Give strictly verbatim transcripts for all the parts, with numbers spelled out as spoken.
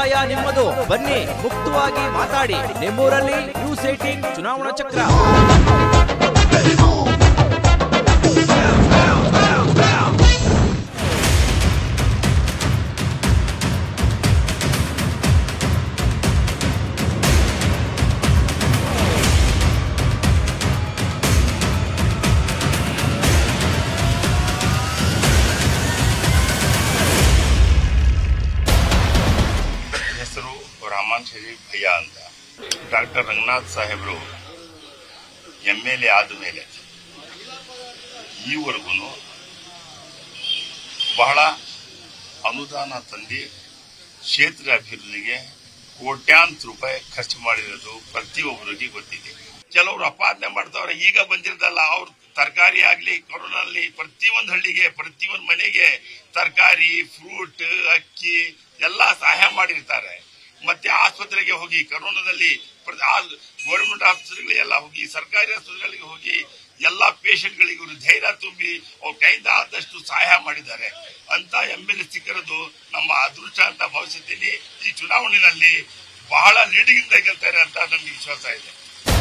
ಅಭಿಪ್ರಾಯ ನಿಮ್ಮದು. ಬನ್ನಿ ಮುಕ್ತವಾಗಿ ಮಾತಾಡಿ. ನಿಮ್ಮೂರಲ್ಲಿ ನ್ಯೂಸ್ ಏಟೀನ್ ಚುನಾವಣಾ ಚಕ್ರ. ಭಯ್ಯ ಅಂತ ಡಾಕ್ಟರ್ ರಂಗನಾಥ್ ಸಾಹೇಬರು ಎಂ ಎಲ್ ಎ ಆದ ಮೇಲೆ ಈವರೆಗೂ ಬಹಳ ಅನುದಾನ ತಂದು ಕ್ಷೇತ್ರ ಅಭಿವೃದ್ಧಿಗೆ ಕೋಟ್ಯಾಂತರ ರೂಪಾಯಿ ಖರ್ಚು ಮಾಡಿರೋದು ಪ್ರತಿಯೊಬ್ಬರಿಗೆ ಗೊತ್ತಿದೆ. ಕೆಲವರು ಅಪಾದನೆ ಮಾಡ್ತಾವ್ರೆ, ಈಗ ಬಂದಿರೋದಲ್ಲ, ಅವ್ರು ತರಕಾರಿ ಆಗ್ಲಿ ಕೊರೋನಲ್ಲಿ ಪ್ರತಿಯೊಂದು ಹಳ್ಳಿಗೆ ಪ್ರತಿಯೊಂದು ಮನೆಗೆ ತರಕಾರಿ, ಫ್ರೂಟ್, ಅಕ್ಕಿ ಎಲ್ಲ ಸಹಾಯ ಮಾಡಿರ್ತಾರೆ. ಮತ್ತೆ ಆಸ್ಪತ್ರೆಗೆ ಹೋಗಿ ಕರೋನಾದಲ್ಲಿ ಗೌರ್ಮೆಂಟ್ ಆಸ್ಪತ್ರೆಗಳಿಗೆಲ್ಲ ಹೋಗಿ ಸರ್ಕಾರಿ ಆಸ್ಪತ್ರೆಗಳಿಗೆ ಹೋಗಿ ಎಲ್ಲಾ ಪೇಷಂಟ್ಗಳಿಗೆ ಧೈರ್ಯ ತುಂಬಿ ಅವ್ರ ಕೈಯಿಂದ ಆದಷ್ಟು ಸಹಾಯ ಮಾಡಿದ್ದಾರೆ ಅಂತ ಎಂ ಎಲ್ ಎ ಸಿಕ್ಕಿರೋದು ನಮ್ಮ ಅದೃಷ್ಟ ಅಂತ ಭಾವಿಸುತ್ತೀನಿ. ಈ ಚುನಾವಣೆಯಲ್ಲಿ ಬಹಳ ಲೀಡಿಂಗ್ ಇಂದ ಗೆಲ್ತಾರೆ ಅಂತ ನಮ್ಗೆ ವಿಶ್ವಾಸ ಇದೆ.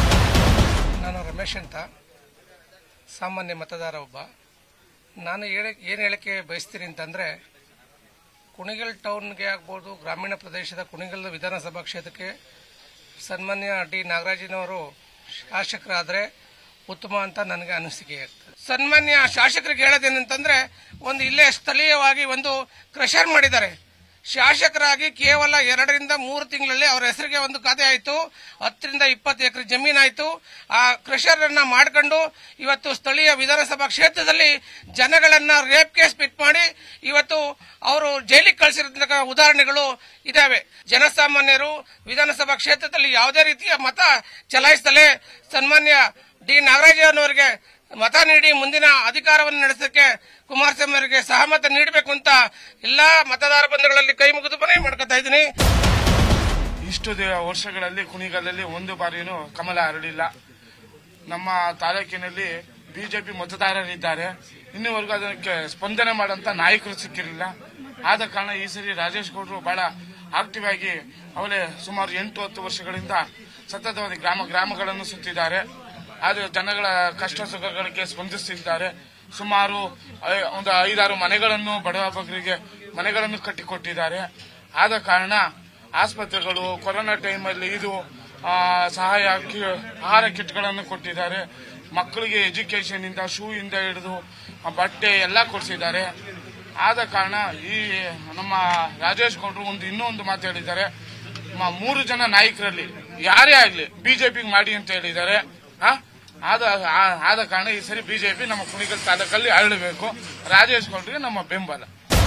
ನಾನು ರಮೇಶ್ ಅಂತ ಸಾಮಾನ್ಯ ಮತದಾರ ಒಬ್ಬ. ನಾನು ಏನು ಹೇಳಕ್ಕೆ ಬಯಸ್ತೀನಿ ಅಂತಂದ್ರೆ, ಕುಣಿಗಲ್ ಟೌನ್ಗೆ ಆಗ್ಬೋದು, ಗ್ರಾಮೀಣ ಪ್ರದೇಶದ ಕುಣಿಗಲ್ ವಿಧಾನಸಭಾ ಕ್ಷೇತ್ರಕ್ಕೆ ಸನ್ಮಾನ್ಯ ಡಿ ನಾಗರಾಜನವರು ಶಾಸಕರಾದರೆ ಉತ್ತಮ ಅಂತ ನನಗೆ ಅನಿಸಿಕೆ ಇರ್ತದೆ. ಸನ್ಮಾನ್ಯ ಶಾಸಕರಿಗೆ ಹೇಳೋದೇನಂತಂದ್ರೆ, ಒಂದು ಇಲ್ಲೇ ಸ್ಥಳೀಯವಾಗಿ ಒಂದು ಕ್ರಷರ್ ಮಾಡಿದ್ದಾರೆ. ಶಾಸಕರಾಗಿ ಕೇವಲ ಎರಡರಿಂದ ಮೂರು ತಿಂಗಳಲ್ಲಿ ಅವರ ಹೆಸರಿಗೆ ಒಂದು ಖಾತೆ ಆಯಿತು. ಹತ್ತರಿಂದ ಇಪ್ಪತ್ತು ಎಕರೆ ಜಮೀನಾಯಿತು. ಆ ಕ್ರಷರ್ ಅನ್ನ ಮಾಡ್ಕೊಂಡು ಇವತ್ತು ಸ್ಥಳೀಯ ವಿಧಾನಸಭಾ ಕ್ಷೇತ್ರದಲ್ಲಿ ಜನಗಳನ್ನ ರೇಪ್ ಕೇಸ್ ಪಿಟ್ ಮಾಡಿ ಇವತ್ತು ಅವರು ಜೈಲಿಗೆ ಕಳಿಸಿರೋ ಉದಾಹರಣೆಗಳು ಇದಾವೆ. ಜನಸಾಮಾನ್ಯರು ವಿಧಾನಸಭಾ ಕ್ಷೇತ್ರದಲ್ಲಿ ಯಾವುದೇ ರೀತಿಯ ಮತ ಚಲಾಯಿಸಲೇ ಸನ್ಮಾನ್ಯ ಡಿ ನಾಗರಾಜನವರಿಗೆ ಮತ ನೀಡಿ ಮುಂದಿನ ಅಧಿಕಾರವನ್ನು ನಡೆಸಕ್ಕೆ ಕುಮಾರಸ್ವಾಮಿ ಅವರಿಗೆ ಸಹಮತ ನೀಡಬೇಕು ಅಂತ ಎಲ್ಲಾ ಮತದಾರ ಬಂಧುಗಳಲ್ಲಿ ಕೈ ಮುಗಿದು ಮನವಿ ಮಾಡ್ಕೊತಾ ಇದ್ದೀನಿ. ಇಷ್ಟು ವರ್ಷಗಳಲ್ಲಿ ಕುಣಿಗಲ್ಲಲ್ಲಿ ಒಂದು ಬಾರಿನೂ ಕಮಲ ಹರಡಿಲ್ಲ. ನಮ್ಮ ತಾಲೂಕಿನಲ್ಲಿ ಬಿಜೆಪಿ ಮತದಾರರಿದ್ದಾರೆ, ಇನ್ನೂವರೆಗೂ ಅದಕ್ಕೆ ಸ್ಪಂದನೆ ಮಾಡುವಂತ ನಾಯಕರು ಸಿಕ್ಕಿರಲಿಲ್ಲ. ಆದ ಕಾರಣ ಈ ಸರಿ ರಾಜೇಶ್ ಗೌಡರು ಬಹಳ ಆಕ್ಟಿವ್ ಆಗಿ ಅವರೇ ಸುಮಾರು ಎಂಟು ಹತ್ತು ವರ್ಷಗಳಿಂದ ಸತತವಾಗಿ ಗ್ರಾಮ ಗ್ರಾಮಗಳನ್ನು ಸುತ್ತಿದ್ದಾರೆ. ಆದರೆ ಜನಗಳ ಕಷ್ಟ ಸುಖಗಳಿಗೆ ಸ್ಪಂದಿಸುತ್ತಿದ್ದಾರೆ. ಸುಮಾರು ಒಂದು ಐದಾರು ಮನೆಗಳನ್ನು ಬಡವ ಬಗ್ಗರಿಗೆ ಮನೆಗಳನ್ನು ಕಟ್ಟಿಕೊಟ್ಟಿದ್ದಾರೆ. ಆದ ಕಾರಣ ಆಸ್ಪತ್ರೆಗಳು ಕೊರೋನಾ ಟೈಮಲ್ಲಿ ಇದು ಸಹಾಯ ಆಹಾರ ಕಿಟ್ಗಳನ್ನು ಕೊಟ್ಟಿದ್ದಾರೆ. ಮಕ್ಕಳಿಗೆ ಎಜುಕೇಶನ್ ಇಂದ ಶೂ ಇಂದ ಹಿಡಿದು ಬಟ್ಟೆ ಎಲ್ಲ ಕೊಡಿಸಿದ್ದಾರೆ. ಆದ ಕಾರಣ ಈ ನಮ್ಮ ರಾಜೇಶ್ ಗೌಡರು ಒಂದು ಇನ್ನೊಂದು ಮಾತು ಹೇಳಿದ್ದಾರೆ, ಮೂರು ಜನ ನಾಯಕರಲ್ಲಿ ಯಾರೇ ಆಗ್ಲಿ ಬಿಜೆಪಿಗೆ ಮಾಡಿ ಅಂತ ಹೇಳಿದ್ದಾರೆ. ಆದ ಆದ ಕಾರಣ ಈ ಸರಿ ಬಿಜೆಪಿ ನಮ್ಮ ಕುಣಿಗಲ್ ತಾಲೂಕಲ್ಲಿ ಅರಳಬೇಕು. ರಾಜೇಶ್ ಗೌಡರಿಗೆ ನಮ್ಮ ಬೆಂಬಲ.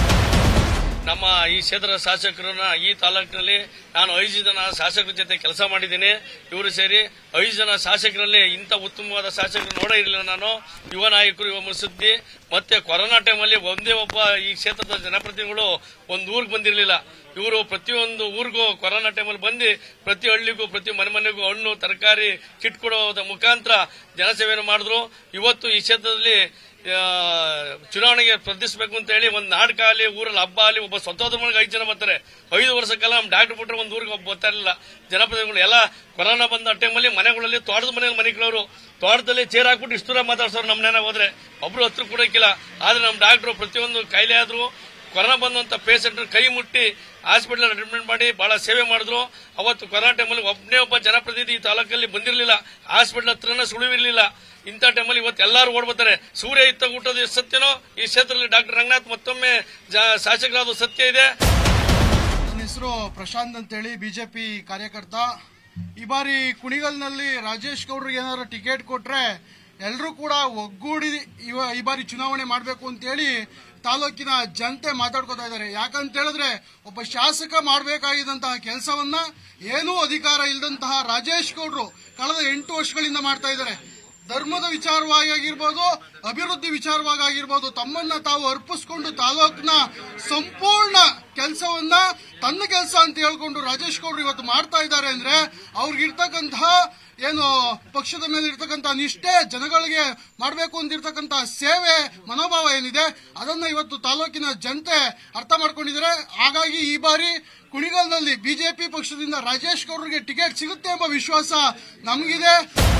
ನಮ್ಮ ಈ ಕ್ಷೇತ್ರದ ಶಾಸಕರನ್ನ ಈ ತಾಲೂಕಿನಲ್ಲಿ ನಾನು ಐದು ಜನ ಶಾಸಕರ ಜೊತೆ ಕೆಲಸ ಮಾಡಿದ್ದೀನಿ. ಇವರು ಸೇರಿ ಐದು ಜನ ಶಾಸಕರಲ್ಲಿ ಇಂಥ ಉತ್ತಮವಾದ ಶಾಸಕರು ನೋಡೇ ಇರಲಿಲ್ಲ ನಾನು. ಯುವ ನಾಯಕರು, ಯುವ ಮುನ್ಸುದ್ದಿ, ಮತ್ತೆ ಕೊರೋನಾ ಟೈಮಲ್ಲಿ ಒಂದೇ ಒಬ್ಬ ಈ ಕ್ಷೇತ್ರದ ಜನಪ್ರತಿನಿಧಿಗಳು ಒಂದು ಊರಿಗೆ ಬಂದಿರಲಿಲ್ಲ. ಇವರು ಪ್ರತಿಯೊಂದು ಊರಿಗೂ ಕೊರೋನಾ ಟೈಮಲ್ಲಿ ಬಂದು ಪ್ರತಿ ಹಳ್ಳಿಗೂ ಪ್ರತಿ ಮನೆ ಮನೆಗೂ ಹಣ್ಣು ತರಕಾರಿ ಕಿಟ್ ಕೊಡೋದ ಮುಖಾಂತರ ಜನಸೇವೆಯನ್ನು ಮಾಡಿದ್ರು. ಇವತ್ತು ಈ ಕ್ಷೇತ್ರದಲ್ಲಿ ಚುನಾವಣೆಗೆ ಸ್ಪರ್ಧಿಸಬೇಕು ಅಂತ ಹೇಳಿ ಒಂದು ನಾಟಕ ಆಗಲಿ ಊರಲ್ಲಿ ಹಬ್ಬ ಆಗಲಿ ಒಬ್ಬ ಸ್ವತಂತ್ರ ಮನೆಗೆ ಐದು ಜನ ಬರ್ತಾರೆ. ಐದು ವರ್ಷಕ್ಕೆಲ್ಲ ನಮ್ಮ ಡಾಕ್ಟರ್ ಬಿಟ್ಟರೆ ಒಂದು ಊರಿಗೆ ಒಬ್ಬ ಬರ್ತಾ ಇರಲಿಲ್ಲ. ಜನಪ್ರತಿನಿಧಿಗಳು ಎಲ್ಲ ಕೊರೋನಾ ಬಂದ ಟೈಮಲ್ಲಿ ಮನೆಗಳಲ್ಲಿ ತೋಟದ ಮನೆಯಲ್ಲಿ ಮನೆಗಳವರು ತೋಟದಲ್ಲಿ ಚೇರ್ ಹಾಕ್ಬಿಟ್ಟು ಇಷ್ಟು ದೂರ ಮಾತಾಡ್ಸೋರು. ನಮ್ಮ ಮನೆಯಾಗ ಹೋದ್ರೆ ಒಬ್ರು ಹತ್ರ ಕೊಡೋಕ್ಕಿಲ್ಲ. ಆದ್ರೆ ನಮ್ಮ ಡಾಕ್ಟರ್ ಪ್ರತಿಯೊಂದು ಕಾಯಿಲೆ ಆದ್ರೂ ಕೊರೋನಾ ಬಂದಂತ ಪೇಷಂಟ್ ಕೈ ಮುಟ್ಟಿ ಹಾಸ್ಪಿಟಲ್ ಅಡ್ಮಿಟ್ ಮಾಡಿ ಬಹಳ ಸೇವೆ ಮಾಡಿದ್ರು. ಅವತ್ತು ಕೊರೋನಾ ಟೈಮಲ್ಲಿ ಒಬ್ಬನೇ ಒಬ್ಬ ಜನಪ್ರತಿನಿಧಿ ಈ ತಾಲೂಕಲ್ಲಿ ಬಂದಿರಲಿಲ್ಲ. ಹಾಸ್ಪಿಟಲ್ ಹತ್ರನ ಸುಳಿವಿರಲಿಲ್ಲ. ಇಂಥ ಟೈಮಲ್ಲಿ ಇವತ್ತು ಎಲ್ಲರೂ ಓಡ್ಬರ್ತಾರೆ. ಸೂರ್ಯ ಇತ್ತ ಊಟದ ಎಷ್ಟು ಸತ್ಯನೋ ಈ ಕ್ಷೇತ್ರದಲ್ಲಿ ಡಾಕ್ಟರ್ ರಂಗನಾಥ್ ಮತ್ತೊಮ್ಮೆ ಶಾಸಕರಾದ ಸತ್ಯ ಇದೆ. ನನ್ನ ಹೆಸರು ಪ್ರಶಾಂತ್ ಅಂತೇಳಿ, ಬಿಜೆಪಿ ಕಾರ್ಯಕರ್ತ. ಈ ಬಾರಿ ಕುಣಿಗಲ್ನಲ್ಲಿ ರಾಜೇಶ್ ಗೌಡ್ರಿಗೆ ಏನಾದ್ರು ಟಿಕೆಟ್ ಕೊಟ್ರೆ ಎಲ್ಲರೂ ಕೂಡ ಒಗ್ಗೂಡಿ ಈ ಬಾರಿ ಚುನಾವಣೆ ಮಾಡಬೇಕು ಅಂತೇಳಿ ತಾಲೂಕಿನ ಜನತೆ ಮಾತಾಡ್ಕೋತಾ ಇದ್ದಾರೆ. ಯಾಕಂತ ಹೇಳಿದ್ರೆ ಒಬ್ಬ ಶಾಸಕ ಮಾಡಬೇಕಾಗಿದ್ದಂತಹ ಕೆಲಸವನ್ನ ಏನೂ ಅಧಿಕಾರ ಇಲ್ಲದಂತಹ ರಾಜೇಶ್ ಗೌಡ್ರು ಕಳೆದ ಎಂಟು ವರ್ಷಗಳಿಂದ ಮಾಡ್ತಾ ಇದ್ದಾರೆ. ಧರ್ಮದ ವಿಚಾರವಾಗಿ ಆಗಿರ್ಬೋದು, ಅಭಿವೃದ್ಧಿ ವಿಚಾರವಾಗಿ ಆಗಿರ್ಬೋದು, ತಮ್ಮನ್ನ ತಾವು ಅರ್ಪಿಸ್ಕೊಂಡು ತಾಲೂಕಿನ ಸಂಪೂರ್ಣ ಕೆಲಸವನ್ನ ತನ್ನ ಕೆಲಸ ಅಂತ ಹೇಳ್ಕೊಂಡು ರಾಜೇಶ್ ಗೌಡ್ರು ಇವತ್ತು ಮಾಡ್ತಾ ಇದ್ದಾರೆ ಅಂದ್ರೆ ಅವ್ರಿಗಿರ್ತಕ್ಕಂತಹ ಏನು ಪಕ್ಷದ ಮೇಲೆ ಇರ್ತಕ್ಕಂಥ ನಿಷ್ಠೆ, ಜನಗಳಿಗೆ ಮಾಡಬೇಕು ಅಂತಿರ್ತಕ್ಕಂಥ ಸೇವೆ ಮನೋಭಾವ ಏನಿದೆ ಅದನ್ನ ಇವತ್ತು ತಾಲೂಕಿನ ಜನತೆ ಅರ್ಥ ಮಾಡ್ಕೊಂಡಿದ್ದಾರೆ. ಹಾಗಾಗಿ ಈ ಬಾರಿ ಕುಣಿಗಲ್ನಲ್ಲಿ ಬಿಜೆಪಿ ಪಕ್ಷದಿಂದ ರಾಜೇಶ್ ಗೌಡ್ರಿಗೆ ಟಿಕೆಟ್ ಸಿಗುತ್ತೆ ಎಂಬ ವಿಶ್ವಾಸ ನಮಗಿದೆ.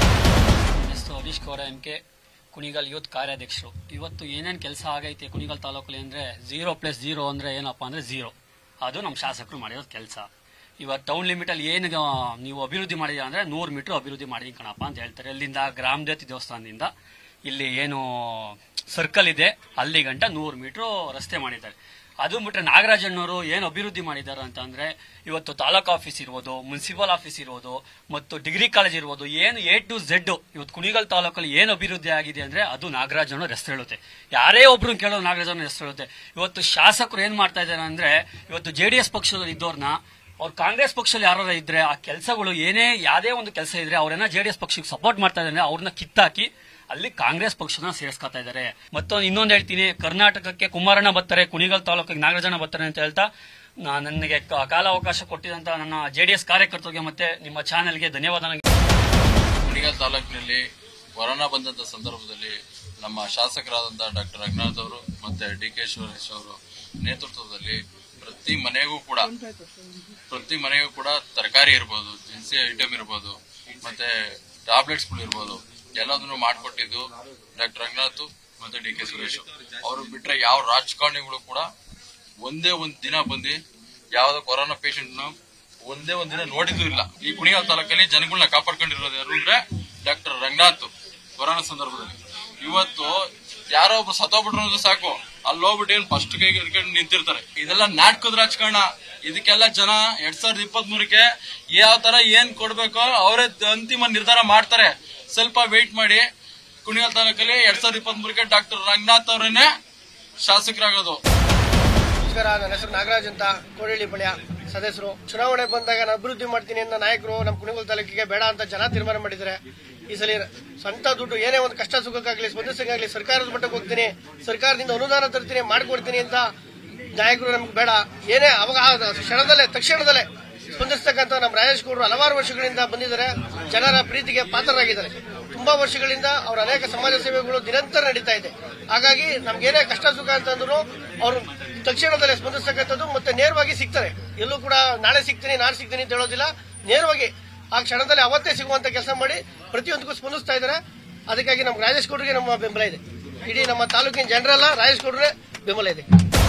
Harish Gowda M K Kunigal youth ಕಾರ್ಯಾಧ್ಯಕ್ಷರು. ಇವತ್ತು ಏನೇನು ಕೆಲಸ ಆಗೈತೆ ಕುಣಿಗಲ್ ತಾಲೂಕಲ್ಲಿ ಅಂದ್ರೆ ಝೀರೋ ಪ್ಲಸ್ ಝೀರೋ ಅಂದ್ರೆ ಏನಪ್ಪಾ ಅಂದ್ರೆ ಝೀರೋ. ಅದು ನಮ್ಮ ಶಾಸಕರು ಮಾಡಿರೋದು ಕೆಲಸ. ಇವತ್ತು ಟೌನ್ ಲಿಮಿಟ್ ಅಲ್ಲಿ ಏನು ನೀವು ಅಭಿವೃದ್ಧಿ ಮಾಡಿದೀರ ಅಂದ್ರೆ ನೂರು ಮೀಟರ್ ಅಭಿವೃದ್ಧಿ ಮಾಡಿದೀನಿ ಕಣಪ್ಪ ಅಂತ ಹೇಳ್ತಾರೆ. ಅಲ್ಲಿಂದ ಗ್ರಾಮದೇವತೆ ದೇವಸ್ಥಾನದಿಂದ ಇಲ್ಲಿ ಏನು ಸರ್ಕಲ್ ಇದೆ ಅಲ್ಲಿ ಗಂಟ ನೂರು ಮೀಟರ್ ರಸ್ತೆ ಮಾಡಿದ್ದಾರೆ. ಅದು ಬಿಟ್ರೆ ನಾಗರಾಜಣ್ಣವರು ಏನು ಅಭಿವೃದ್ಧಿ ಮಾಡಿದ್ದಾರೆ ಅಂತ ಅಂದ್ರೆ ಇವತ್ತು ತಾಲೂಕು ಆಫೀಸ್ ಇರ್ಬೋದು, ಮುನ್ಸಿಪಲ್ ಆಫೀಸ್ ಇರ್ಬೋದು, ಮತ್ತು ಡಿಗ್ರಿ ಕಾಲೇಜ್ ಇರ್ಬೋದು, ಏನು ಎ ಟು ಝೆಡ್ ಇವತ್ತು ಕುಣಿಗಲ್ ತಾಲೂಕಲ್ಲಿ ಏನು ಅಭಿವೃದ್ಧಿ ಆಗಿದೆ ಅಂದ್ರೆ ಅದು ನಾಗರಾಜಣ್ಣವ್ರ ಹೆಸರು ಹೇಳುತ್ತೆ. ಯಾರೇ ಒಬ್ರು ಕೇಳೋದು ನಾಗರಾಜಣ್ಣವ್ರ ಹೆಸರು ಹೇಳುತ್ತೆ. ಇವತ್ತು ಶಾಸಕರು ಏನ್ ಮಾಡ್ತಾ ಇದ್ದಾರೆ ಅಂದ್ರೆ ಇವತ್ತು ಜೆಡಿಎಸ್ ಪಕ್ಷದಲ್ಲಿ ಇದ್ದವ್ರನ್ನ ಅವ್ರು ಕಾಂಗ್ರೆಸ್ ಪಕ್ಷದಲ್ಲಿ ಯಾರು ಇದ್ರೆ ಆ ಕೆಲಸಗಳು ಏನೇ ಯಾವುದೇ ಒಂದು ಕೆಲಸ ಇದ್ರೆ ಅವ್ರನ್ನ ಜೆಡಿಎಸ್ ಪಕ್ಷಕ್ಕೆ ಸಪೋರ್ಟ್ ಮಾಡ್ತಾ ಇದ್ದಾರೆ, ಅವ್ರನ್ನ ಕಿತ್ತಾಕಿ ಅಲ್ಲಿ ಕಾಂಗ್ರೆಸ್ ಪಕ್ಷನ ಸೇರಿಸ್ಕೊತಾ ಇದ್ದಾರೆ. ಮತ್ತೊಂದು ಇನ್ನೊಂದು ಹೇಳ್ತೀನಿ, ಕರ್ನಾಟಕಕ್ಕೆ ಕುಮಾರಣ್ಣ ಬರ್ತಾರೆ, ಕುಣಿಗಲ್ ತಾಲೂಕಿಗೆ ನಾಗರಾಜಣ್ಣ ಬರ್ತಾರೆ ಅಂತ ಹೇಳ್ತಾ ನನಗೆ ಕಾಲಾವಕಾಶ ಕೊಟ್ಟಿದಂತ ನನ್ನ ಜೆಡಿಎಸ್ ಕಾರ್ಯಕರ್ತರಿಗೆ ಮತ್ತೆ ನಿಮ್ಮ ಚಾನೆಲ್ಗೆ ಧನ್ಯವಾದ. ಕುಣಿಗಲ್ ತಾಲೂಕಿನಲ್ಲಿ ಕೊರೋನಾ ಬಂದಂತ ಸಂದರ್ಭದಲ್ಲಿ ನಮ್ಮ ಶಾಸಕರಾದಂತಹ ಡಾಕ್ಟರ್ ರಂಗನಾಥ್ ಅವರು ಮತ್ತೆ ಡಿ ಕೆ ಸುರೇಶ್ ಅವರು ನೇತೃತ್ವದಲ್ಲಿ ಪ್ರತಿ ಮನೆಗೂ ಕೂಡ ಪ್ರತಿ ಮನೆಗೂ ಕೂಡ ತರಕಾರಿ ಇರ್ಬೋದು, ದಿನಸಿ ಐಟಮ್ ಇರ್ಬೋದು, ಮತ್ತೆ ಟ್ಯಾಬ್ಲೆಟ್ಸ್ ಗಳು ಇರ್ಬೋದು, ಎಲ್ಲದನ್ನು ಮಾಡಿಕೊಟ್ಟಿದ್ದು ಡಾಕ್ಟರ್ ರಂಗನಾಥ್ ಮತ್ತೆ ಡಿ ಕೆ ಸುರೇಶ್ ಅವರು ಬಿಟ್ರೆ ಯಾವ ರಾಜಕಾರಣಿಗಳು ಕೂಡ ಒಂದೇ ಒಂದ್ ದಿನ ಬಂದು ಯಾವ್ದೋ ಕೊರೋನಾ ಪೇಷಂಟ್ ನ ಒಂದೇ ಒಂದ್ ದಿನ ನೋಡಿದ್ದು ಇಲ್ಲ. ಈ ಕುಣಿಗಲ್ ತಾಲೂಕಲ್ಲಿ ಜನಗಳನ್ನ ಕಾಪಾಡ್ಕೊಂಡಿರೋದು ಯಾರು ಅಂದ್ರೆ ಡಾಕ್ಟರ್ ರಂಗನಾಥ್. ಕೊರೋನಾ ಸಂದರ್ಭದಲ್ಲಿ ಇವತ್ತು ಯಾರೋ ಒಬ್ರು ಸತ್ತೋಗ್ಬಿಟ್ರು ಸಾಕು, ಅಲ್ಲಿ ಹೋಗ್ಬಿಟ್ಟು ಏನ್ ಫಸ್ಟ್ ಕೈ ಹಿಡ್ಕೊಂಡು ನಿಂತಿರ್ತಾರೆ. ಇದೆಲ್ಲ ನಾಟಕದ ರಾಜಕಾರಣ. ಇದಕ್ಕೆಲ್ಲ ಜನ ಎರಡ್ ಸಾವಿರದ ಇಪ್ಪತ್ತ್ ಮೂರಕ್ಕೆ ಯಾವ ತರ ಏನ್ ಕೊಡ್ಬೇಕೋ ಅವರೇ ಅಂತಿಮ ನಿರ್ಧಾರ ಮಾಡ್ತಾರೆ. ಸ್ವಲ್ಪ ವೇಟ್ ಮಾಡಿ. ಕುಣಿಗಲ್ ತಾಲೂಕಲ್ಲಿ ಎರಡ್ ಸಾವಿರದ ಇಪ್ಪತ್ತ್ ಮೂರಕ್ಕೆ ಡಾಕ್ಟರ್ ರಂಗನಾಥ್ ಅವರನ್ನೇ ಶಾಸಕರಾಗೋದು. ನಮಸ್ಕಾರ, ನನ್ನ ಹೆಸರು ನಾಗರಾಜ್ ಅಂತ, ಕೋಡಿಹಳ್ಳಿ ಪಾಳ್ಯ ಸದಸ್ಯರು. ಚುನಾವಣೆ ಬಂದಾಗ ನಾನು ಅಭಿವೃದ್ಧಿ ಮಾಡ್ತೀನಿ ಅಂತ ನಾಯಕರು ನಮ್ಮ ಕುಣಿಗಲ್ ತಾಲೂಕಿಗೆ ಬೇಡ ಅಂತ ಜನ ತೀರ್ಮಾನ ಮಾಡಿದ್ದಾರೆ. ಈ ಸಲ ಸ್ವಂತ ದುಡ್ಡು ಏನೇ ಒಂದು ಕಷ್ಟ ಸುಖಕ್ಕಾಗ್ಲಿ ಸ್ಪಂದಿಸಕ್ಕಾಗ್ಲಿ ಸರ್ಕಾರದ ಮಟ್ಟಕ್ಕೆ ಹೋಗ್ತೀನಿ, ಸರ್ಕಾರದಿಂದ ಅನುದಾನ ತರ್ತೀನಿ, ಮಾಡ್ಕೊಡ್ತೀನಿ ಅಂತ ನಾಯಕರು ನಮ್ಗೆ ಬೇಡ. ಏನೇ ಅವಾಗ ಕ್ಷಣದಲ್ಲೇ ತಕ್ಷಣದಲ್ಲೇ ಸ್ಪಂದಿಸ್ತಕ್ಕಂಥ ನಮ್ಮ ರಾಜೇಶ್ ಗೌಡರು ಹಲವಾರು ವರ್ಷಗಳಿಂದ ಬಂದಿದ್ದಾರೆ, ಜನರ ಪ್ರೀತಿಗೆ ಪಾತ್ರರಾಗಿದ್ದಾರೆ. ತುಂಬಾ ವರ್ಷಗಳಿಂದ ಅವರ ಅನೇಕ ಸಮಾಜ ಸೇವೆಗಳು ನಿರಂತರ ನಡೀತಾ ಇದೆ. ಹಾಗಾಗಿ ನಮ್ಗೇನೇ ಕಷ್ಟ ಸುಖ ಅಂತಂದ್ರು ಅವರು ತಕ್ಷಣದಲ್ಲೇ ಸ್ಪಂದಿಸ್ತಕ್ಕಂಥದ್ದು ಮತ್ತೆ ನೇರವಾಗಿ ಸಿಗ್ತಾರೆ. ಎಲ್ಲೂ ಕೂಡ ನಾಳೆ ಸಿಗ್ತೀನಿ ನಾಳೆ ಸಿಗ್ತೀನಿ ಅಂತ ಹೇಳೋದಿಲ್ಲ, ನೇರವಾಗಿ ಆ ಕ್ಷಣದಲ್ಲಿ ಅವತ್ತೇ ಸಿಗುವಂತ ಕೆಲಸ ಮಾಡಿ ಪ್ರತಿಯೊಂದಕ್ಕೂ ಸ್ಪಂದಿಸ್ತಾ ಇದ್ದಾರೆ. ಅದಕ್ಕಾಗಿ ನಮ್ಮ ರಾಜೇಶ್ ಗೌಡರಿಗೆ ನಮ್ಮ ಬೆಂಬಲ ಇದೆ. ಇಡೀ ನಮ್ಮ ತಾಲೂಕಿನ ಜನರೆಲ್ಲ ರಾಜೇಶ್ ಗೌಡ್ರೆ ಬೆಂಬಲ ಇದೆ.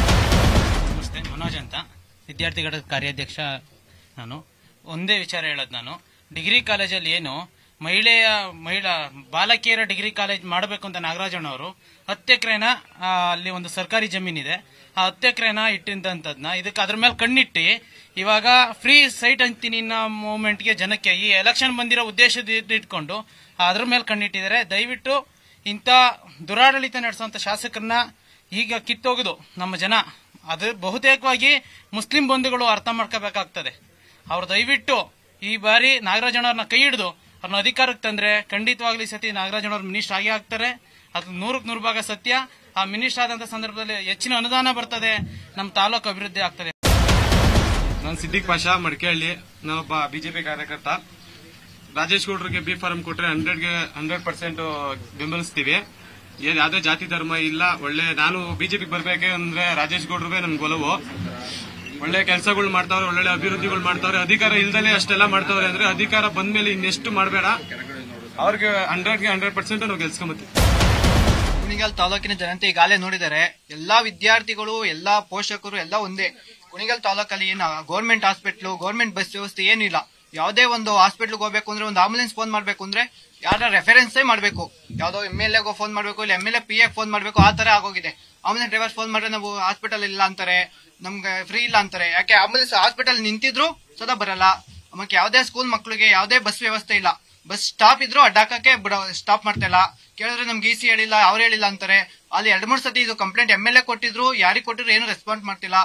ನಮಸ್ತೆ, ಮನೋಜ್ ಅಂತ, ವಿದ್ಯಾರ್ಥಿಗಳ ಕಾರ್ಯಾಧ್ಯಕ್ಷ ನಾನು. ಒಂದೇ ವಿಚಾರ ಹೇಳೋದು, ನಾನು ಡಿಗ್ರಿ ಕಾಲೇಜಲ್ಲಿ ಏನು ಮಹಿಳೆಯ ಮಹಿಳಾ ಬಾಲಕಿಯರ ಡಿಗ್ರಿ ಕಾಲೇಜ್ ಮಾಡಬೇಕು ಅಂತ ನಾಗರಾಜಣ್ಣವರು ಹತ್ತು ಎಕರೆನ ಅಲ್ಲಿ ಒಂದು ಸರ್ಕಾರಿ ಜಮೀನಿದೆ, ಆ ಹತ್ತು ಎಕರೆನ ಇಟ್ಟಿದ್ದಂಥದ್ನ ಇದಕ್ಕೆ ಅದ್ರ ಮೇಲೆ ಕಣ್ಣಿಟ್ಟು ಇವಾಗ ಫ್ರೀ ಸೈಟ್ ಅಂತೀನಿ ಅನ್ನೋ ಮೂವ್ಮೆಂಟ್ಗೆ ಜನಕ್ಕೆ ಈ ಎಲೆಕ್ಷನ್ ಬಂದಿರೋ ಉದ್ದೇಶದ ಇಟ್ಕೊಂಡು ಅದ್ರ ಮೇಲೆ ಕಣ್ಣಿಟ್ಟಿದ್ದಾರೆ. ದಯವಿಟ್ಟು ಇಂಥ ದುರಾಡಳಿತ ನಡೆಸುವಂತ ಶಾಸಕರನ್ನ ಈಗ ಕಿತ್ತೋಗುದು ನಮ್ಮ ಜನ ಅದು ಬಹುತೇಕವಾಗಿ ಮುಸ್ಲಿಂ ಬಂಧುಗಳು ಅರ್ಥ ಮಾಡ್ಕೋಬೇಕಾಗ್ತದೆ. ಅವ್ರು ದಯವಿಟ್ಟು ಈ ಬಾರಿ ನಾಗರಾಜಣ್ಣವ್ರನ್ನ ಕೈ ಹಿಡಿದು ಅವ್ರನ್ನ ಅಧಿಕಾರಕ್ಕೆ ತಂದ್ರೆ ಖಂಡಿತವಾಗ್ಲಿ ಸತಿ ನಾಗರಾಜಣ್ಣವ್ರ ಮಿನಿಸ್ಟರ್ ಆಗೇ ಆಗ್ತಾರೆ. ಅದು ನೂರಕ್ಕೆ ನೂರು ಭಾಗ ಸತ್ಯ. ಆ ಮಿನಿಸ್ಟರ್ ಆದಂತ ಸಂದರ್ಭದಲ್ಲಿ ಹೆಚ್ಚಿನ ಅನುದಾನ ಬರ್ತದೆ, ನಮ್ಮ ತಾಲೂಕು ಅಭಿವೃದ್ಧಿ ಆಗ್ತದೆ. ನಾನು ಸಿದ್ದಿಕ್ ಪಾಷಾ, ಮಡಿಕೇಹಳ್ಳಿ. ನಾನೊಬ್ಬ ಬಿಜೆಪಿ ಕಾರ್ಯಕರ್ತ. ರಾಜೇಶ್ ಗೌಡ್ರಿಗೆ ಬಿ ಫಾರಂ ಕೊಟ್ರೆ ಹಂಡ್ರೆಡ್ಗೆ ಹಂಡ್ರೆಡ್ ಪರ್ಸೆಂಟ್ ಬೆಂಬಲಿಸ್ತೀವಿ. ಏನ್ ಯಾವ್ದೇ ಜಾತಿ ಧರ್ಮ ಇಲ್ಲ. ಒಳ್ಳೆ ನಾನು ಬಿಜೆಪಿಗೆ ಬರ್ಬೇಕೆ ಅಂದ್ರೆ ರಾಜೇಶ್ ಗೌಡ್ರಿಗೆ ನನ್ ಒಲವು. ಒಳ್ಳೆ ಕೆಲಸಗಳು ಮಾಡ್ತಾವ್ರೆ, ಒಳ್ಳೊಳ್ಳೆ ಅಭಿವೃದ್ಧಿಗಳು ಮಾಡ್ತಾವ್ರೆ. ಅಧಿಕಾರ ಇಲ್ದಲೆ ಅಷ್ಟೆಲ್ಲ ಮಾಡ್ತಾವ್ರೆ ಅಂದ್ರೆ ಅಧಿಕಾರ ಬಂದ್ಮೇಲೆ ಇನ್ನೆಷ್ಟು ಮಾಡಬೇಡ. ಅವ್ರಿಗೆ ಹಂಡ್ರೆಡ್ಗೆ ಹಂಡ್ರೆಡ್ ಪರ್ಸೆಂಟ್ ನಾವು ಗೆಲ್ಸ್ಕೊಂಬತ್ತೀವಿ. ಕುಣಿಗಲ್ ತಾಲೂಕಿನ ಜನತೆ ಈಗಾಗಲೇ ನೋಡಿದ್ದಾರೆ. ಎಲ್ಲಾ ವಿದ್ಯಾರ್ಥಿಗಳು, ಎಲ್ಲಾ ಪೋಷಕರು ಎಲ್ಲ ಒಂದೇ. ಕುಣಿಗಲ್ ತಾಲೂಕಲ್ಲಿ ಏನು ಗೌರ್ಮೆಂಟ್ ಹಾಸ್ಪಿಟ್ಲು, ಗೌರ್ಮೆಂಟ್ ಬಸ್ ವ್ಯವಸ್ಥೆ ಏನೂ ಇಲ್ಲ. ಯಾವುದೇ ಒಂದು ಹಾಸ್ಪಿಟ್ಲ್ಗೆ ಹೋಗ್ಬೇಕು ಅಂದ್ರೆ ಒಂದು ಆಂಬುಲೆನ್ಸ್ ಫೋನ್ ಮಾಡ್ಬೇಕು ಅಂದ್ರೆ ಯಾರ ರೆಫರೆನ್ಸೇ ಮಾಡಬೇಕು. ಯಾವ್ದೋ ಎಂ ಎಲ್ ಎಗೋ ಫೋನ್ ಮಾಡ್ಬೇಕು, ಇಲ್ಲ M L A P A phone ಮಾಡ್ಬೇಕು, ಆ ತರ ಆಗೋಗಿದೆ. ಆಂಬುಲೆನ್ಸ್ ಡ್ರೈವರ್ಸ್ ಫೋನ್ ಮಾಡಿದ್ರೆ ನಾವು ಹಾಸ್ಪಿಟಲ್ ಇಲ್ಲ ಅಂತಾರೆ, ನಮ್ಗೆ ಫ್ರೀ ಇಲ್ಲ ಅಂತಾರೆ. ಯಾಕೆ ಆಂಬುಲೆನ್ಸ್ ಹಾಸ್ಪಿಟಲ್ ನಿಂತಿದ್ರು ಸದಾ ಬರಲ್ಲ. ಆಮೇಲೆ ಯಾವುದೇ ಸ್ಕೂಲ್ ಮಕ್ಕಳಿಗೆ ಯಾವುದೇ ಬಸ್ ವ್ಯವಸ್ಥೆ ಇಲ್ಲ. ಬಸ್ ಸ್ಟಾಪ್ ಇದ್ರು ಅಡ್ಡಾಕಕ್ಕೆ ಬಿಡ ಸ್ಟಾಪ್ ಮಾಡ್ತಾ ಇಲ್ಲ. ಕೇಳಿದ್ರೆ ನಮ್ಗೆ ಇ ಸಿ ಹೇಳಿಲ್ಲ, ಅವ್ರು ಹೇಳಿಲ್ಲ ಅಂತಾರೆ. ಅಲ್ಲಿ ಎರಡ್ ಮೂರ್ ಸತಿ ಇದು ಕಂಪ್ಲೇಂಟ್ ಎಂ ಎಲ್ ಎ ಕೊಟ್ಟಿದ್ರು, ಯಾರಿಗೆ ಕೊಟ್ಟಿದ್ರು ಏನು ರೆಸ್ಪಾನ್ಸ್ ಮಾಡ್ತಿಲ್ಲ.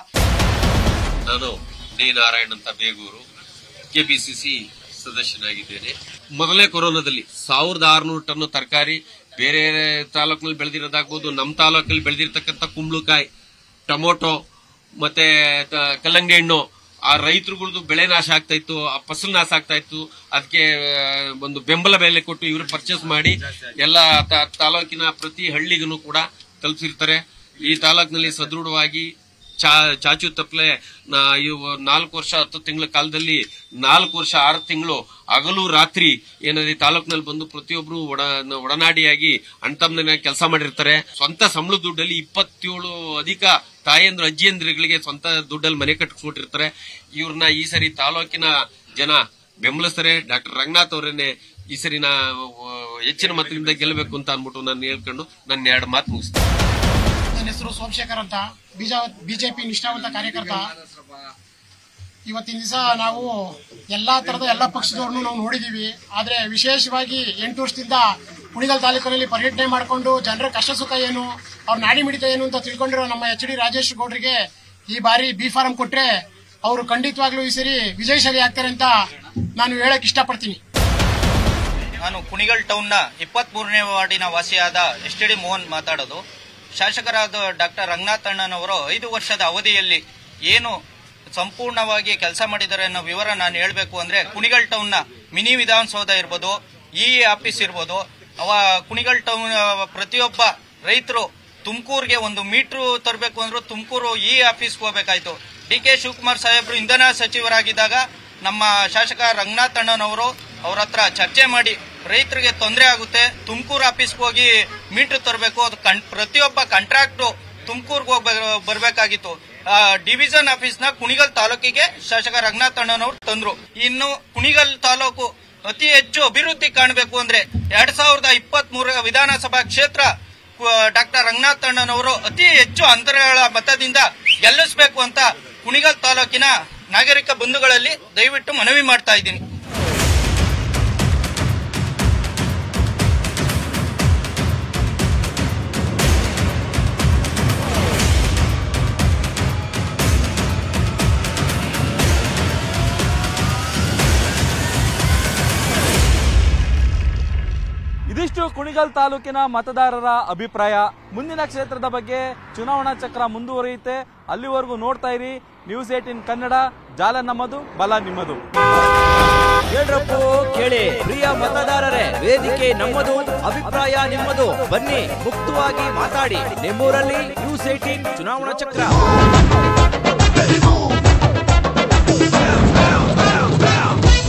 ನಾನು ಡಿ ನಾರಾಯಣ್ ಅಂತ ಬೇಗೂರು, ಕೆಪಿಸಿಸಿ ಸದಸ್ಯನಾಗಿದ್ದೇನೆ. ಮೊದಲನೇ ಕೊರೋನಾದಲ್ಲಿ ಸಾವಿರದ ಆರ್ನೂರು ಟನ್ ತರಕಾರಿ ಬೇರೆ ತಾಲೂಕಿನಲ್ಲಿ ಬೆಳೆದಿರೋದಾಗ್ಬೋದು, ನಮ್ಮ ತಾಲೂಕಲ್ಲಿ ಬೆಳೆದಿರ್ತಕ್ಕಂಥ ಕುಂಬಳಕಾಯಿ, ಟೊಮೊಟೊ ಮತ್ತೆ ಕಲ್ಲಂಗಡಿ ಹಣ್ಣು ಆ ರೈತರುಗಳದ್ದು ಬೆಳೆ ನಾಶ ಆಗ್ತಾ ಇತ್ತು, ಆ ಫಸಲು ನಾಶ ಆಗ್ತಾ ಇತ್ತು. ಅದಕ್ಕೆ ಒಂದು ಬೆಂಬಲ ಬೆಲೆ ಕೊಟ್ಟು ಇವರು ಪರ್ಚೇಸ್ ಮಾಡಿ ಎಲ್ಲ ತಾಲೂಕಿನ ಪ್ರತಿ ಹಳ್ಳಿಗೂ ಕೂಡ ತಲುಪಿಸಿರ್ತಾರೆ. ಈ ತಾಲೂಕಿನಲ್ಲಿ ಸದೃಢವಾಗಿ ಚಾ ಚಾಚು ತಪ್ಪಲೆ ನಾಲ್ಕು ವರ್ಷ ಹತ್ತು ತಿಂಗಳ ಕಾಲದಲ್ಲಿ ನಾಲ್ಕು ವರ್ಷ ಆರು ತಿಂಗಳು ಹಗಲು ರಾತ್ರಿ ಏನಾದ್ರೆ ತಾಲೂಕಿನಲ್ಲಿ ಬಂದು ಪ್ರತಿಯೊಬ್ರು ಒಡ ಒಡನಾಡಿಯಾಗಿ ಅಣ್ತಮ್ಮನ ಕೆಲಸ ಮಾಡಿರ್ತಾರೆ. ಸ್ವಂತ ಸಂಬಳದ ದುಡ್ಡಲ್ಲಿ ಇಪ್ಪತ್ತೇಳು ಅಧಿಕ ತಾಯಂದ್ರು ಅಜ್ಜಿಯಂದ್ರಿಗೆ ಸ್ವಂತ ದುಡ್ಡಲ್ಲಿ ಮನೆ ಕಟ್ಟಿಕೊಟ್ಟಿರ್ತಾರೆ. ಇವ್ರನ್ನ ಈ ಸರಿ ತಾಲೂಕಿನ ಜನ ಬೆಂಬಲಿಸ್ತಾರೆ. ಡಾಕ್ಟರ್ ರಂಗನಾಥ್ ಅವರನ್ನೇ ಈ ಸರಿ ನಾ ಹೆಚ್ಚಿನ ಮತದಿಂದ ಗೆಲ್ಲಬೇಕು ಅಂತ ಅನ್ಬಿಟ್ಟು ನಾನು ಹೇಳ್ಕೊಂಡು ನನ್ನ ಎರಡು ಮಾತು ಮುಗಿಸ್ತೇನೆ. ನನ್ನ ಹೆಸರು ಸೋಮಶೇಖರ್ ಅಂತ, ಬಿಜೆಪಿ ನಿಷ್ಠಾವಂತ ಕಾರ್ಯಕರ್ತ. ಇವತ್ತಿನ ದಿವಸ ನಾವು ಎಲ್ಲಾ ತರದ ಎಲ್ಲಾ ಪಕ್ಷದವ್ರನ್ನು ನಾವು ನೋಡಿದೀವಿ. ಆದ್ರೆ ವಿಶೇಷವಾಗಿ ಎಂಟು ವರ್ಷದಿಂದ ಕುಣಿಗಲ್ ತಾಲೂಕಿನಲ್ಲಿ ಪರ್ಯಟನೆ ಮಾಡಿಕೊಂಡು ಜನರ ಕಷ್ಟ ಸುಖ ಏನು, ಅವ್ರ ನಾಡಿ ಮಿಡಿತ ಏನು ಅಂತ ತಿಳ್ಕೊಂಡಿರೋ ನಮ್ಮ ಎಚ್ ಡಿ ರಾಜೇಶ್ ಗೌಡ್ರಿಗೆ ಈ ಬಾರಿ ಬಿ ಫಾರಂ ಕೊಟ್ರೆ ಅವರು ಖಂಡಿತವಾಗ್ಲೂ ಈ ಸರಿ ವಿಜಯಶಾಲಿ ಆಗ್ತಾರೆ ಅಂತ ನಾನು ಹೇಳಕ್ ಇಷ್ಟಪಡ್ತೀನಿ. ನಾನು ಕುಣಿಗಲ್ ಟೌನ್ನ ಇಪ್ಪತ್ತ್ ಮೂರನೇ ವಾರ್ಡಿನ ವಾಸಿಯಾದ ಎಸ್ ಟಿ ಡಿ ಮೋಹನ್ ಮಾತಾಡೋದು. ಶಾಸಕರಾದ ಡಾಕ್ಟರ್ ರಂಗನಾಥ್ ಅಣ್ಣನವರು ಐದು ವರ್ಷದ ಅವಧಿಯಲ್ಲಿ ಏನು ಸಂಪೂರ್ಣವಾಗಿ ಕೆಲಸ ಮಾಡಿದ್ದಾರೆ ಅನ್ನೋ ವಿವರ ನಾನು ಹೇಳಬೇಕು ಅಂದ್ರೆ, ಕುಣಿಗಲ್ ಟೌನ್ನ ಮಿನಿ ವಿಧಾನಸೌಧ ಇರ್ಬೋದು, ಇ ಆಫೀಸ್ ಇರ್ಬೋದು, ಅವ ಕುಣಿಗಲ್ ಟೌನ್ ಪ್ರತಿಯೊಬ್ಬ ರೈತರು ತುಮಕೂರಿಗೆ ಒಂದು ಮೀಟ್ರು ತರಬೇಕು ಅಂದ್ರೂ ತುಮಕೂರು ಇ ಆಫೀಸ್ಗೆ ಹೋಗ್ಬೇಕಾಯ್ತು. ಡಿ ಕೆ ಶಿವಕುಮಾರ್ ಸಾಹೇಬ್ರು ಇಂಧನ ಸಚಿವರಾಗಿದ್ದಾಗ ನಮ್ಮ ಶಾಸಕ ರಂಗನಾಥ್ ಅಣ್ಣನವರು ಅವ್ರ ಹತ್ರ ಚರ್ಚೆ ಮಾಡಿ ರೈತರಿಗೆ ತೊಂದರೆ ಆಗುತ್ತೆ, ತುಮಕೂರು ಆಫೀಸ್ಗೆ ಹೋಗಿ ಮೀಟರ್ ತರಬೇಕು, ಅದು ಪ್ರತಿಯೊಬ್ಬ ಕಾಂಟ್ರಾಕ್ಟ್ ತುಮಕೂರ್ಗೆ ಹೋಗಿ ಬರಬೇಕಾಗಿತ್ತು. ಡಿವಿಷನ್ ಆಫೀಸ್ ನ ಕುಣಿಗಲ್ ತಾಲೂಕಿಗೆ ಶಾಸಕ ರಂಗನಾಥ್ ಅಣ್ಣನವರು ತಂದ್ರು. ಇನ್ನು ಕುಣಿಗಲ್ ತಾಲೂಕು ಅತಿ ಹೆಚ್ಚು ಅಭಿವೃದ್ಧಿ ಕಾಣಬೇಕು ಅಂದ್ರೆ ಎರಡ್ ಸಾವಿರದ ಇಪ್ಪತ್ತ್ ಮೂರ ವಿಧಾನಸಭಾ ಕ್ಷೇತ್ರ ಡಾಕ್ಟರ್ ರಂಗನಾಥ್ ಅಣ್ಣನವರು ಅತಿ ಹೆಚ್ಚು ಅಂತರಗಳ ಮತದಿಂದ ಗೆಲ್ಲಿಸಬೇಕು ಅಂತ ಕುಣಿಗಲ್ ತಾಲೂಕಿನ ನಾಗರಿಕ ಬಂಧುಗಳಲ್ಲಿ ದಯವಿಟ್ಟು ಮನವಿ ಮಾಡ್ತಾ ಇದ್ದೀನಿ. ಇದಿಷ್ಟು ಕುಣಿಗಲ್ ತಾಲೂಕಿನ ಮತದಾರರ ಅಭಿಪ್ರಾಯ. ಮುಂದಿನ ಕ್ಷೇತ್ರದ ಬಗ್ಗೆ ಚುನಾವಣಾ ಚಕ್ರ ಮುಂದುವರಿಯುತ್ತೆ. ಅಲ್ಲಿವರೆಗೂ ನೋಡ್ತಾ ಇರಿ ನ್ಯೂಸ್ ಏಟೀನ್ ಕನ್ನಡ. ಜಾಲ ನಮ್ಮದು, ಬಲ ನಿಮ್ಮದು. ಕೇಳ್ರಪ್ಪೋ ಕೇಳಿ ಪ್ರಿಯ ಮತದಾರರೇ, ವೇದಿಕೆ ನಮ್ಮದು, ಅಭಿಪ್ರಾಯ ನಿಮ್ಮದು. ಬನ್ನಿ ಮುಕ್ತವಾಗಿ ಮಾತಾಡಿ. ನಿಮ್ಮೂರಲ್ಲಿ ನ್ಯೂಸ್ ಏಟೀನ್ ಚುನಾವಣಾ ಚಕ್ರ.